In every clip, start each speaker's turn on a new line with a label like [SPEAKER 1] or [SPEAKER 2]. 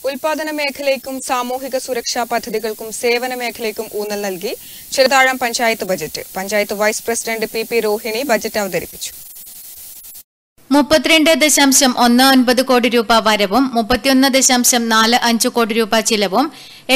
[SPEAKER 1] ഉൽപാദന മേഖലയ്ക്കും സാമൂഹിക സുരക്ഷാ പദ്ധതികൾക്കും സേവന മേഖലയ്ക്കും ഊന്നൽ നൽകി Cheruthazham panchayat budget. Panchayat vice president P Rohini budget അവതരിപ്പിച്ചു.
[SPEAKER 2] 32.19 കോടി രൂപ വരവും 31.45 കോടി രൂപ ചിലവും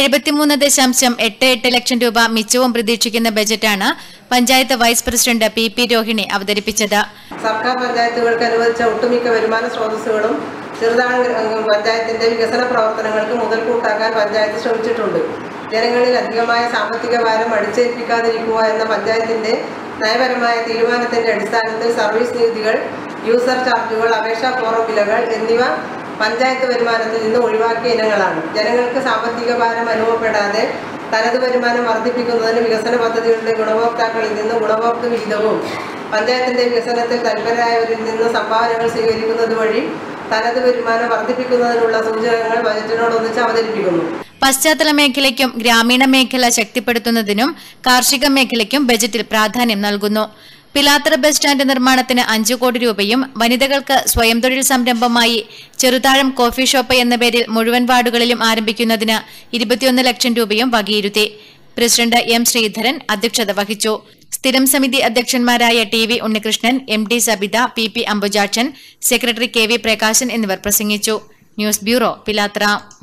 [SPEAKER 2] 73.88 ലക്ഷം രൂപ മിച്ചവും പ്രതീക്ഷിക്കുന്ന ബജറ്റാണ് panchayat vice president P Rohini അവതരിപ്പിച്ചത്.
[SPEAKER 3] സർക്കാർ പഞ്ചായത്തുകൾക്ക് അനുവദിച്ച ഒട്ടുമിക്ക വരുമാന സ്രോതസ്സുകളും ചെറുതാഴം പഞ്ചായത്തിന്റെ വികസന പ്രവർത്തനങ്ങൾക്ക് മുതൽക്കൂട്ടാക്കാൻ പഞ്ചായത്ത് ശ്രമിച്ചിട്ടുണ്ട്. ജനങ്ങളിൽ അധികമായ സാമ്പത്തിക ഭാരം അടിച്ചേൽപ്പിക്കാതിരിക്കുക എന്ന പഞ്ചായത്തിന്റെ നയപരമായ തീരുമാനത്തിന്റെ അടിസ്ഥാനത്തിൽ സർവീസ് നികുതികൾ, യൂസർ ചാർജുകൾ, അപേക്ഷാ ഫോറം വിലകൾ എന്നിവ പഞ്ചായത്ത് വരുമാനത്തിൽ നിന്ന് ഒഴിവാക്കിയ ഇനങ്ങളാണ്. ജനങ്ങൾക്ക് സാമ്പത്തിക ഭാരം അനുഭവപ്പെടാതെ തനത് വരുമാനം വർദ്ധിപ്പിക്കുന്നതിന് വികസന പദ്ധതികളുടെ ഗുണഭോക്താക്കളിൽ നിന്ന് ഗുണഭോക്തൃ വിഹിതവും പഞ്ചായത്തിന്റെ വികസനത്തിൽ തൽപരരായവരിൽ നിന്ന് സംഭാവനകൾ സ്വീകരിക്കുന്നത് വഴി തനത് വരുമാനം വർദ്ധിപ്പിക്കുന്നതിനുള്ള സൂചകങ്ങൾ ബജറ്റിനോടൊന്നിച്ച് അവതരിപ്പിക്കുന്നു.
[SPEAKER 2] പശ്ചാത്തല മേഖലയ്ക്കും ഗ്രാമീണ മേഖല ശക്തിപ്പെടുത്തുന്നതിനും കാർഷിക മേഖലയ്ക്കും ബജറ്റിൽ പ്രാധാന്യം നൽകുന്നു. പിലാത്തറ ബസ് സ്റ്റാൻഡ് നിർമ്മാണത്തിന് 5 കോടി രൂപയും വനിതകൾക്ക് സ്വയം തൊഴിൽ സംരംഭമായി ചെറുതാഴം കോഫി ഷോപ്പ് എന്ന പേരിൽ മുഴുവൻ വാർഡുകളിലും ആരംഭിക്കുന്നതിന് 21 ലക്ഷം രൂപയും വകയിരുത്തി. പ്രസിഡന്റ് എം ശ്രീധരൻ അധ്യക്ഷത വഹിച്ചു. സ്ഥിരം സമിതി അധ്യക്ഷന്മാരായ TV Unnikrishnan, MD Sabitha, PP Ambujakshan, secretary KV Prakashan എന്നിവർ പ്രസംഗിച്ചു. News bureau, Pilathara.